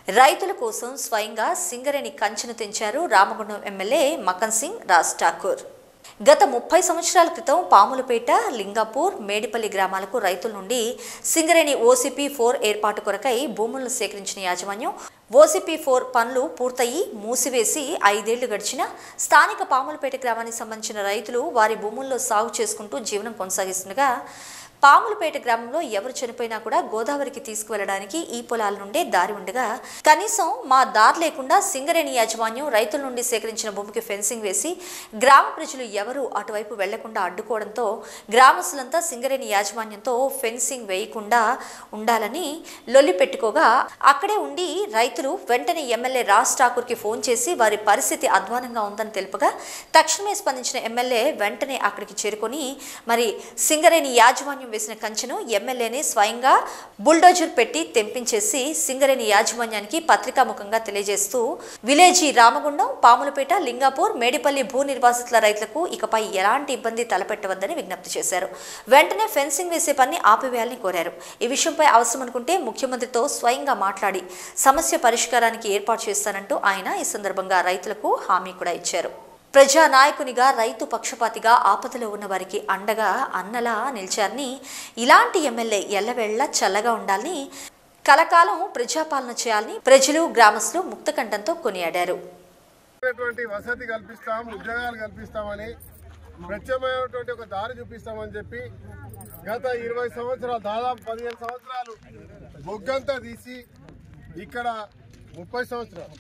రైతుల కోసం స్వయంగా సింగరేణి కంచెను తెంచారు రామగుండం ఎమ్మెల్యే మకన్ సింగ్ రాజ్ ఠాకూర్. గత 30 సంవత్సరాల క్రితం పాములపేట, లింగాపూర్, మేడిపల్లి గ్రామాలకు రైతుల నుండి సింగరేణి OCP4 ఏర్పాటు కొరకై భూములను సేకరించిన యాజమాన్యం OCP4 పనులు పూర్తయి మూసివేసి 5 ఏళ్లు గడిచినా స్థానిక పాములపేట గ్రామానికి సంబంధించిన రైతులు వారి భూముల్లో సాగు చేసుకుంటూ జీవనం కొనసాగిస్తుండగా పాములపేట గ్రామంలో ఎవరు చనిపోయినా కూడా గోదావరికి తీసుకువెళ్లడానికి ఈ పొలాల నుండే దారి ఉండగా కనీసం మా దారి లేకుండా సింగరేణి యాజమాన్యం రైతుల నుండి సేకరించిన భూమికి ఫెన్సింగ్ వేసి గ్రామ ప్రజలు ఎవరు అటువైపు వెళ్లకుండా అడ్డుకోవడంతో గ్రామస్తులంతా సింగరేణి యాజమాన్యంతో ఫెన్సింగ్ వేయకుండా ఉండాలని లొల్లి పెట్టుకోగా అక్కడే ఉండి రైతులు వెంటనే ఎమ్మెల్యే రాజ్ ఠాకూర్కి ఫోన్ చేసి వారి పరిస్థితి అధ్వానంగా ఉందని తెలుపగా తక్షణమే స్పందించిన ఎమ్మెల్యే వెంటనే అక్కడికి చేరుకొని మరి సింగరేణి యాజమాన్యం వేసిన కంచెను ఎమ్మెల్యేనే స్వయంగా బుల్డోజర్ పెట్టి తెంపించేసి సింగరేణి యాజమాన్యానికి పత్రికాముఖంగా తెలియజేస్తూ విలేజీ రామగుండం, పాములపేట, లింగాపూర్, మేడిపల్లి భూ నిర్వాసితుల రైతులకు ఇకపై ఎలాంటి ఇబ్బంది తలపెట్టవద్దని విజ్ఞప్తి చేశారు. వెంటనే ఫెన్సింగ్ వేసే పని ఆపివేయాలని కోరారు. ఈ విషయంపై అవసరం అనుకుంటే ముఖ్యమంత్రితో స్వయంగా మాట్లాడి సమస్య పరిష్కారానికి ఏర్పాటు చేస్తానంటూ ఆయన ఈ సందర్భంగా రైతులకు హామీ కూడా ఇచ్చారు. ప్రజానాయకునిగా, రైతు పక్షపాతిగా, ఆపదలో ఉన్న వారికి అండగా అన్నలా నిలిచారని, ఇలాంటి ఎమ్మెల్యే ఎల్లవేళ్లా చల్లగా ఉండాలని, కలకాలం ప్రజాపాలన చేయాలని ప్రజలు, గ్రామస్తులు ముక్తకంఠంతో కొనియాడారు. వసతి కల్పిస్తాం, ఉద్యోగాలు కల్పిస్తామని, ప్రత్యేకమైనటువంటి ఒక దారి చూపిస్తామని చెప్పి గత 20 సంవత్సరాలు, దాదాపు 15 సంవత్సరాలు బొగ్గంతా తీసి ఇక్కడ 30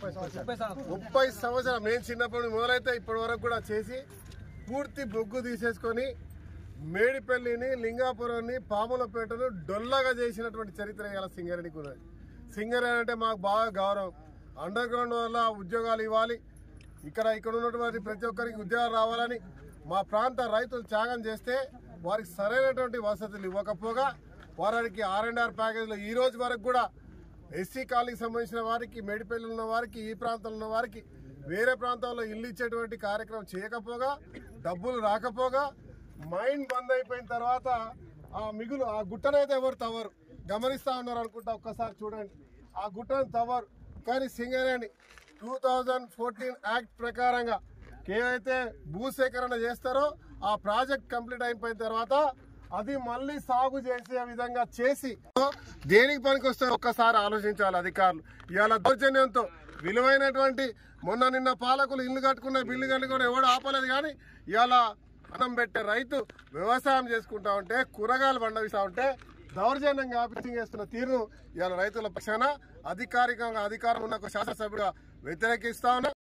సంవత్సరాలు మేము చిన్నప్పుడు మొదలైతే ఇప్పటి వరకు కూడా చేసి పూర్తి బొగ్గు తీసేసుకొని మేడిపల్లిని, లింగాపురాన్ని, పాములపేటను డొల్లగా చేసినటువంటి చరిత్ర ఇలా సింగరేణికి ఉన్నది. సింగరేణి అంటే మాకు బాగా గౌరవం. అండర్ గ్రౌండ్ వల్ల ఉద్యోగాలు ఇవ్వాలి, ఇక్కడ ఉన్నటువంటి ప్రతి ఒక్కరికి ఉద్యోగాలు రావాలని మా ప్రాంత రైతులు త్యాగం చేస్తే వారికి సరైనటువంటి వసతులు ఇవ్వకపోగా వారికి R&R ప్యాకేజీలో ఈ రోజు వరకు కూడా ఎస్సీ కాలనీకి సంబంధించిన వారికి, మేడిపల్లి ఉన్న వారికి, ఈ ప్రాంతంలో ఉన్న వారికి వేరే ప్రాంతాల్లో ఇల్లు ఇచ్చేటువంటి కార్యక్రమం చేయకపోగా, డబ్బులు రాకపోగా మైండ్ బంద్ అయిపోయిన తర్వాత ఆ గుట్టనైతే ఎవరు తవ్వరు. గమనిస్తూ ఉన్నారు అనుకుంటా, ఒక్కసారి చూడండి. ఆ గుట్టను తవ్వరు. కానీ సింగరేణి 2014 యాక్ట్ ప్రకారంగా ఏవైతే భూసేకరణ చేస్తారో ఆ ప్రాజెక్ట్ కంప్లీట్ అయిపోయిన తర్వాత అది మళ్ళీ సాగు చేసే విధంగా చేసి దేనికి పనికి వస్తారో ఒక్కసారి ఆలోచించాలి అధికారులు. ఇవాళ దౌర్జన్యంతో విలువైనటువంటి నిన్న పాలకులు ఇల్లు కట్టుకున్న బిల్లు కట్టుకుని ఎవడు ఆపలేదు. కానీ ఇవాళ అన్నం పెట్టే రైతు వ్యవసాయం చేసుకుంటా ఉంటే, కూరగాయలు పండిస్తా ఉంటే దౌర్జన్యంగా ఫిక్సింగ్ చేస్తున్న తీరును ఇవాళ రైతుల పక్షాన అధికారికంగా అధికారం ఉన్న ఒక శాసనసభ్యుడిగా వ్యతిరేకిస్తా ఉన్నా.